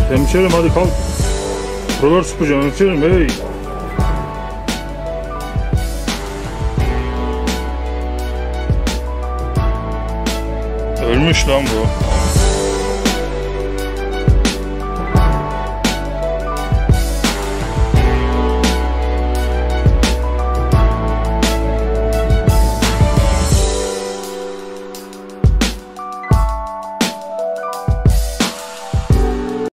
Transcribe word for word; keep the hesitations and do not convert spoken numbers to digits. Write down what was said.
Hemşerim hadi kalk. Buralar sıpacaksın hemşerim hey. Ölmüş lan bu.